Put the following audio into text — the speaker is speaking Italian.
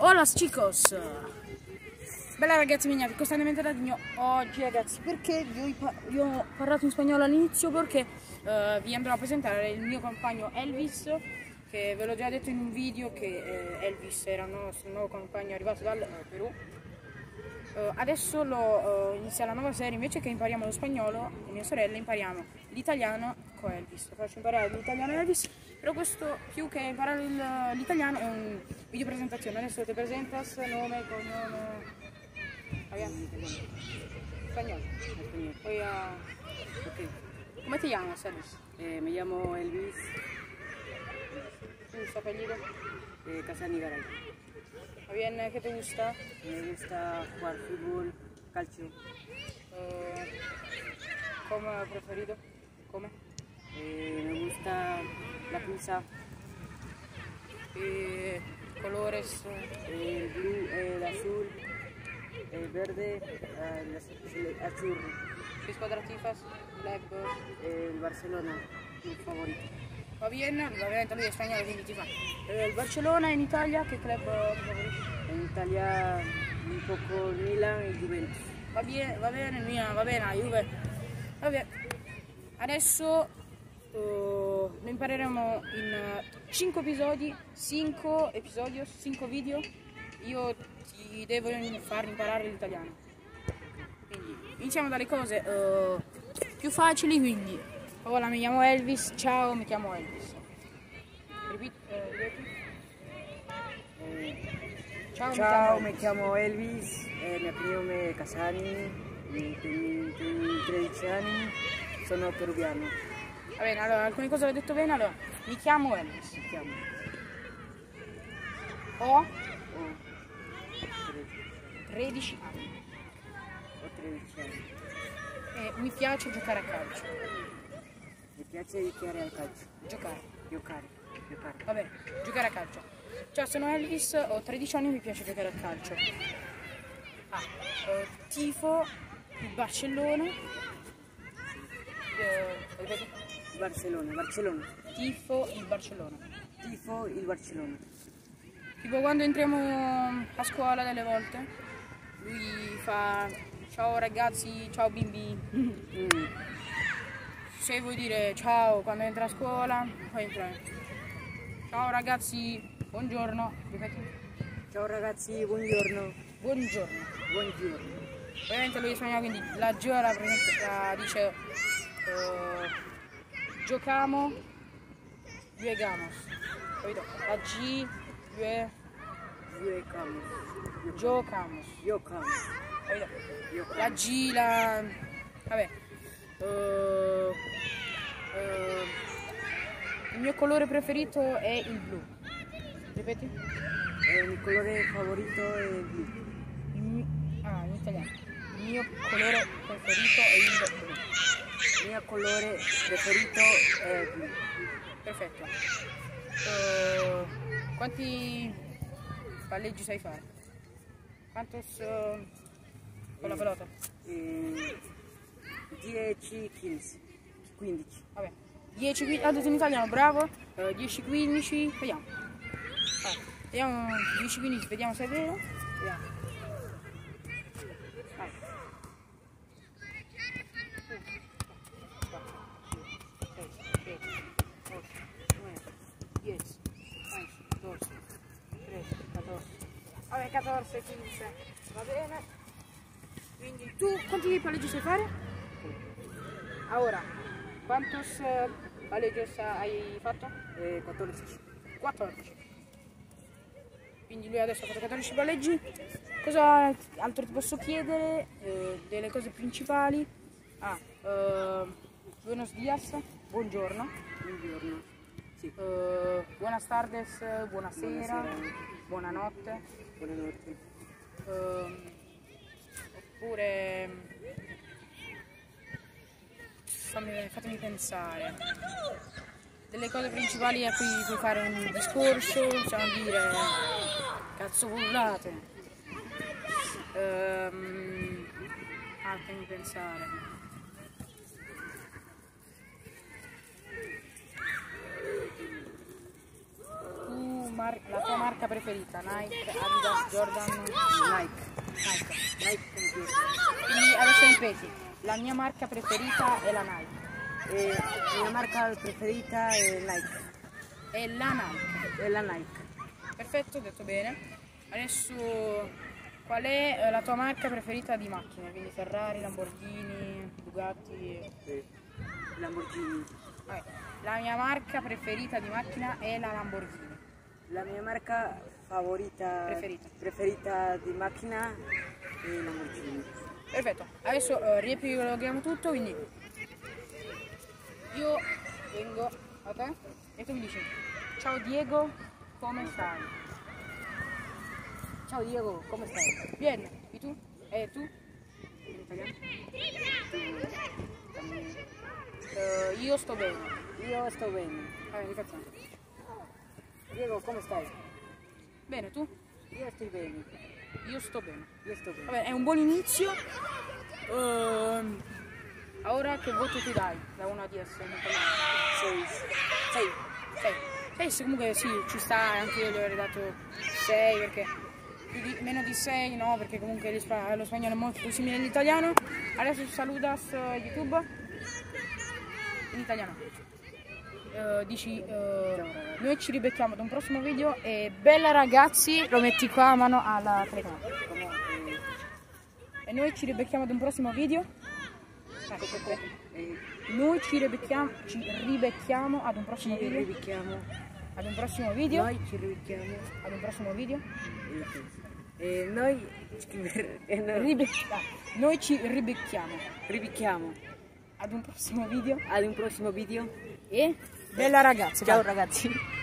Hola chicos! Bella ragazzi mia, costantemente radino oggi ragazzi, perché vi ho parlato in spagnolo all'inizio perché vi andrò a presentare il mio compagno Elvis, che ve l'ho già detto in un video che Elvis era il nostro nuovo compagno arrivato dal Perù. Adesso inizia la nuova serie, invece che impariamo lo spagnolo con mia sorella impariamo l'italiano con Elvis. Faccio imparare l'italiano a Elvis, però questo più che imparare l'italiano è un video presentazione. Adesso te presentas, nome, cognome. Abbiamo spagnolo. Poi ok. Come ti chiami, Elvis? Me llamo Elvis ¿Tu apellido? Casanigaray. Bien, ¿qué te gusta? Me gusta jugar fútbol, calcio. ¿Cómo preferido? ¿Come? Me gusta la pizza, Colores. el blu, el azul, el verde, el azul. ¿Qué squadra tifas? Blackbird. El Barcelona, mi favorito. Va bene, ovviamente lui è spagnolo quindi ti fa. Il Barcellona in Italia, che club favorito? En Italia un poco el Milan e Juventus. Va bene, mia, va bene, la Juve. Vabbè, adesso lo impareremo in 5 episodi, 5 video. Io ti devo far imparare l'italiano. Quindi iniziamo dalle cose più facili, quindi hola, mi chiamo Elvis, ciao, mi chiamo Elvis. Ripeti? Ciao, me chiamo Elvis, mio cognome è Casani, tengo 13 anni, sono peruviano. Va bene, allora alcune cose l'ho detto bene, allora mi chiamo Elvis. Mi chiamo. Ho Ho 13 anni 13 anni. e mi piace giocare a calcio. Mi piace giocare al calcio. Giocare. Giocare. Vabbè, giocare a calcio. Ciao, sono Elvis, ho 13 anni e mi piace giocare a calcio. Tifo il Barcellona. Ripeti? Barcellona. Tifo il Barcellona. Tifo il Barcellona. Tipo quando entriamo a scuola delle volte, lui fa ciao ragazzi, ciao bimbi. Se vuoi dire ciao quando entra a scuola, poi entra. Ciao ragazzi, buongiorno. Ripeti. Ciao ragazzi, buongiorno. Buongiorno. Buongiorno. Ovviamente lui è spagnolo, quindi la G la dice giocamo, juegamos. Capito? La G, giocamos. Capito? La G, vabbè. Il mio colore preferito è il blu. Ripeti? Il mio colore favorito è il blu. In italiano. Il mio colore preferito è il blu. Il mio colore preferito è il blu. Perfetto. Quanti palleggi sai fare? Quantos con la pelota? 10, 15. Vabbè. 10, 15, adesso in italiano, bravo. 10, 15, vediamo. Vediamo 10, 15, vediamo se è vero. Vediamo. Vai. 10, 12, 13, 14. Vabbè, 14, 15. Va bene. Quindi tu quanti palleggi sai fare? Ora, quantos palleggios hai fatto? 14. 14. Quindi lui adesso ha fatto 14 palleggi. Cosa altro ti posso chiedere? Delle cose principali. Buenos días, buongiorno. Buongiorno. Sì. Buenas tardes, buonasera, buonanotte. Buonanotte. Oppure fatemi pensare. Delle cose principali a cui puoi fare un discorso, possiamo dire cazzo volate. Fatemi pensare. la tua marca preferita? Nike, Adidas, Jordan? Nike. Nike computer. Quindi adesso ripeti, la mia marca preferita è la Nike. La mia marca preferita è Nike. È la Nike. È la Nike. Perfetto, detto bene. Adesso qual è la tua marca preferita di macchine? Quindi Ferrari, Lamborghini, Bugatti? Lamborghini. Vabbè, la mia marca preferita di macchina è la Lamborghini. La mia marca favorita preferita di macchina è Lamborghini. Perfetto, adesso riepiloghiamo tutto, quindi io vengo a te e tu mi dici ciao Diego, come stai? Ciao Diego, come stai? Vieni, e tu? E tu? In italiano? Io sto bene. Io sto bene. Rifacciamo. Diego, come stai? Bene, tu? Io sto bene. Io sto bene. Io sto bene. Vabbè, è un buon inizio. Ora che voto ti dai da 1 a 10? 6. Comunque sì, ci sta, anche io gli avrei dato 6 perché meno di 6 no, perché comunque lo spagnolo è molto simile all'italiano. Adesso salutas YouTube in italiano. Dici noi ci ribecchiamo ad un prossimo video e bella ragazzi, lo metti qua a mano alla telecamera. E noi ci ribecchiamo ad un prossimo video. Noi ci ribecchiamo ad un prossimo video. Noi ci ribecchiamo ad un prossimo video. ad un prossimo video. Noi ci ribecchiamo ad un prossimo video. e bella ragazza. Ciao ragazzi.